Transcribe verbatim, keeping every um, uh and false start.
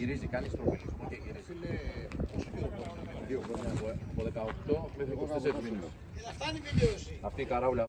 γυρίζει, κάνει στρογγυλισμό και γυρίζει. Δύο χρόνια από δεκαοκτώ μέχρι είκοσι τέσσερις μήνες. Αυτή η καράουλα.